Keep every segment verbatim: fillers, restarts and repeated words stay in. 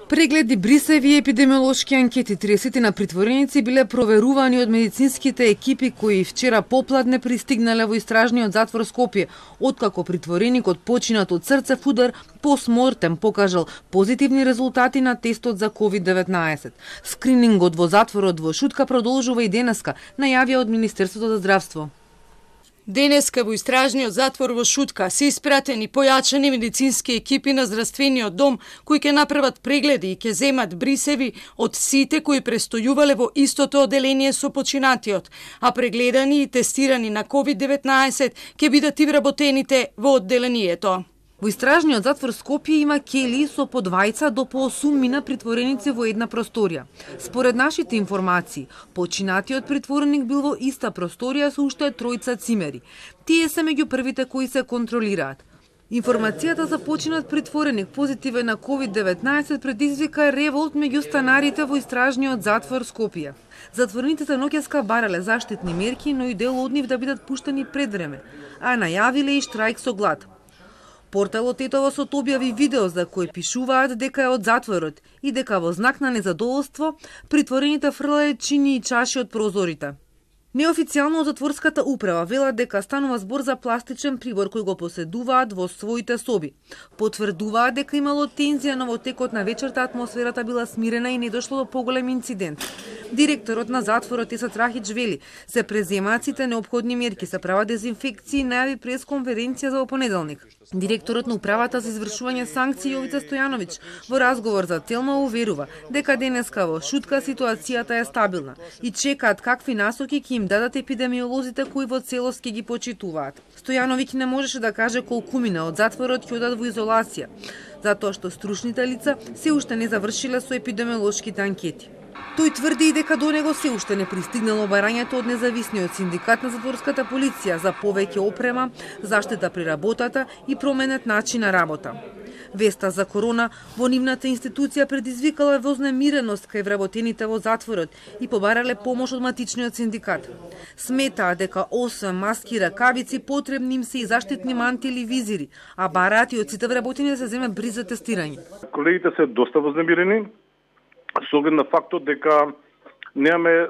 Прегледи, брисеви и епидемиолошки анкети триесет на притвореници биле проверувани од медицинските екипи кои вчера попладне пристигнале во истражниот затвор Скопје, откако притвореникот починат од срцев удар постмортем покажал позитивни резултати на тестот за ковид деветнаесет. Скринингот во затворот во Шутка продолжува и денеска, најавија од Министерството за здравство. Денеска во истражниот затвор во Шутка се испратени појачани медицински екипи на здравствениот дом кои ќе направат прегледи и ќе земат брисеви од сите кои престојувале во истото оделение со починатиот, а прегледани и тестирани на ковид деветнаесет ќе бидат и вработените во одделението. Во истражниот затвор Скопје има кели со по двајца до по осумина притвореници во една просторија. Според нашите информации, починатиот притвореник бил во иста просторија со уште тројца цимери. Тие се меѓу првите кои се контролираат. Информацијата за починат притвореник позитивен на ковид деветнаесет предизвика револт меѓу станарите во истражниот затвор Скопје. Затворениците ноќеска барале заштитни мерки, но и дел од нив да бидат пуштени пред време, а најавиле и штрајк со глад. Порталот Етово сот објави видео за кој пишуваат дека е од затворот и дека во знак на незадоволство притворените фрлале чини и чаши од прозорите. Неофицијално од затворската управа велат дека станува збор за пластичен прибор кој го поседуваат во своите соби. Потврдуваат дека имало тензија, но во текот на вечерта атмосферата била смирена и не дошло до поголем инцидент. Директорот на затворот Еса Трахич вели, се преземаат сите неопходни мерки, се прават дезинфекции, најави пресконференција за во понеделник. Директорот на управата за извршување санкции Јовица Стојановиќ во разговор за Телма уверува дека денеска во Шутка ситуацијата е стабилна и чекаат какви насоки ќе им дадат епидемиолозите кои во целост ќе ги почитуваат. Стојановиќ не можеше да каже колкумина од затворот ќе одат во изолација, затоа што стручните лица се уште не завршиле со епидемиолошките анкети. Тој тврди и дека до него се уште не пристигнало барањето од независниот синдикат на затворската полиција за повеќе опрема, заштита при работата и променет начин на работа. Веста за корона во нивната институција предизвикала вознемиреност кај вработените во затворот и побарале помош од матичниот синдикат. Сметаа дека освен маски и ракавици потребни им се и заштитни мантили и визири, а бараат и од сите вработени да се земе бриз за тестирање. Колегите се доста вознемирени со оглед на фактот дека немаме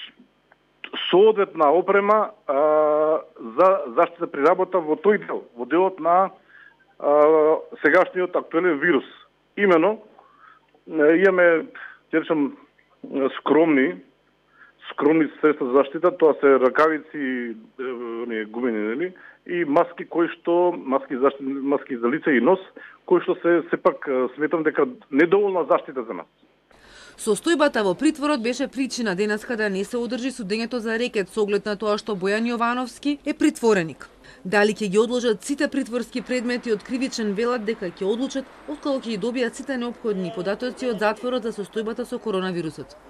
соодветна опрема а, за заштита при работа во тој дел, во делот на а, сегашниот актуелен вирус. Имено, имаме, ќе речам, скромни, скромни средства за заштита, тоа се ракавици, оние гумени, нели, и маски кои што маски за маски за лице и нос, кои што се сепак сметам дека недоволна заштита за нас. Состојбата во притворот беше причина денеска да не се одржи судењето за рекет со оглед на тоа што Бојан Јовановски е притвореник. Дали ќе ги одложат сите притворски предмети од кривичен велат дека ќе одлучат откако ќе ги добијат сите неопходни податоци од затворот за состојбата со коронавирусот.